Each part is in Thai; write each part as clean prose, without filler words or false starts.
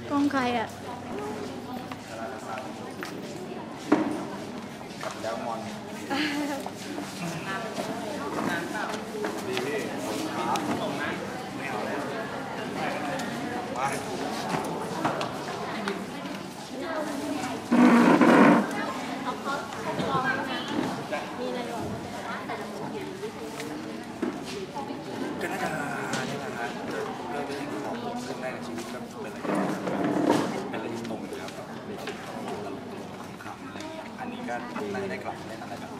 กล้องใครอ่ะกับแล้วมอนดีพี่ครับส่งนะไม่เอาแล้วมาก็น่าจะนี่แหละฮะเรื่องที่ของผมเรื่องแรกในชีวิตก็เป็นอะไรที่ตรงอยู่แล้วครับขำอะไรเงี้ยอันนี้ก็น่าจะได้กลับได้อะไรแบบ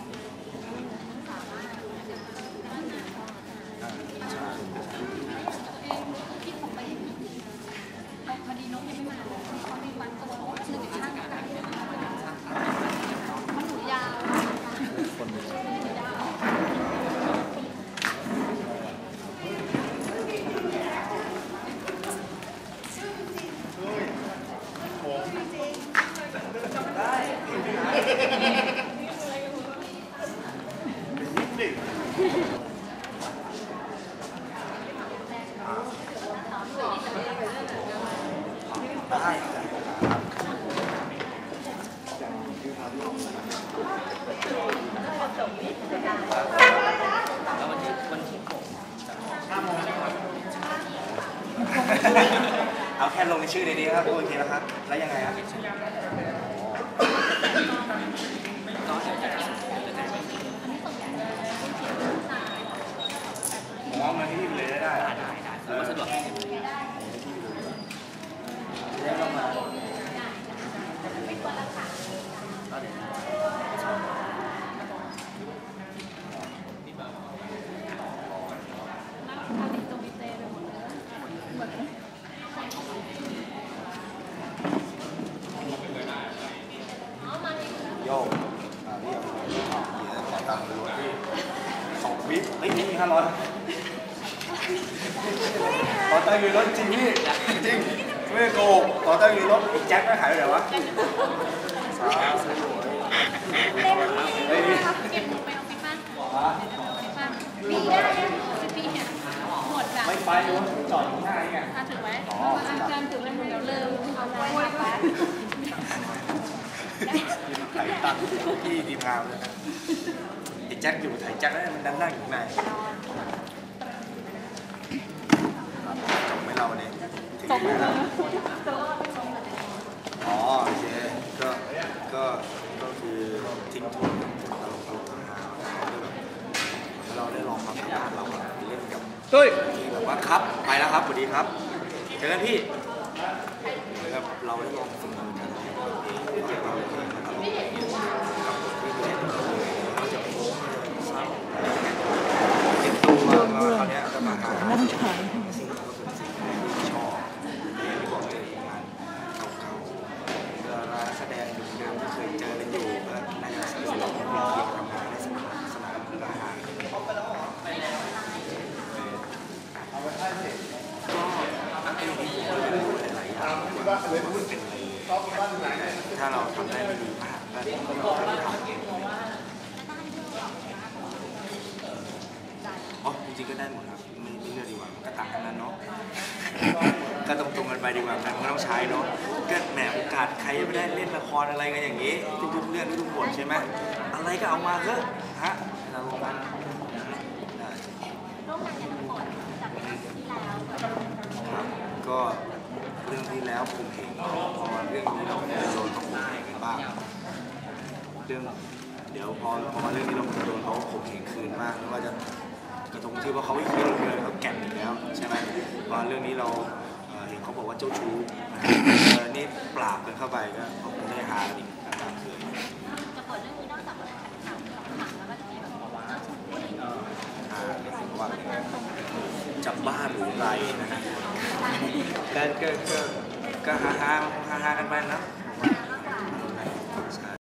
เอาแค่ลงในชื่อในนี้ครับโอเคแล้วครับแล้วยังไงครับผมเอามาที่นี่เลยได้สะดวกได้ลงมาโยกพี่ขอตังค์เลยพี่2 วิเฮ้ยนี่500ขอตังค์อยู่รถจริงพี่จริงไม่โกงขอตังค์อยู่รถแจ็คไม่ขายเลยวะไม่ไปวะจอดข้างหน้าไงถือไว้อาจารย์ถือไว้เดี๋ยวเริ่มเอาไว้ถ่ายตังที่ทีมงานเลยนะไอ้แจ็คอยู่ถ่ายแจ็คแล้วมันดันนั่งอยู่ในจบไม่เราเนี่ยถึงแล้วอ๋อโอเคก็คือทิ้งทวนตลกเราได้ลองความสามารถเราเล่นกับตุ้ยแบบว่าครับไปแล้วครับสวัสดีครับเจอกันพี่นะครับเราได้ลองฝึกกันนั่งถ่ายสิ่งที่ชอบที่บอกเลยงานเก่าๆร้านแสดงเดิมที่เคยเจอกันอยู่ก็น่าจะสนุกมีเกียรติทำงานในสนามอาหารเอาไปให้เสร็จก็อันนี้เป็นหลายอย่างถ้าเราทำได้ไม่ดีมากก็อ๋อจริงๆก็ได้หมดครับไม่เลือกดีกว่าก็ตังค์นั้นเนาะก็ตรงๆกันไปดีกว่ามันก็ต้องใช้เนาะก็แหมโอกาสใครไม่ได้เล่นละครอะไรกันอย่างนี้ทุกเรื่องทุกบทใช่ไหมอะไรก็เอามาเถอะฮะเราลงมาครับก็เรื่องที่แล้วผมเห็นพอเรื่องนี้เราโดนเขาข่มเหงบ้างเรื่องเดี๋ยวพอมาเรื่องนี้เราโดนเขาข่มเหงคืนมากไม่ว่าจะกระทงที่ว่าเขาเคี่ยวเรือเขาแก่นอีกแล้วใช่ไหมพอเรื่องนี้เราเห็นเขาบอกว่าเจ้าชู้นี่ปราบกันเข้าไปก็เขาคงได้หาอีกนะครับจะเปิดเรื่องนี้นอกจากว่าหนังแล้วก็จะมีแบบว่าจับบ้าหรือไรนะฮะก็ฮากันไปนะ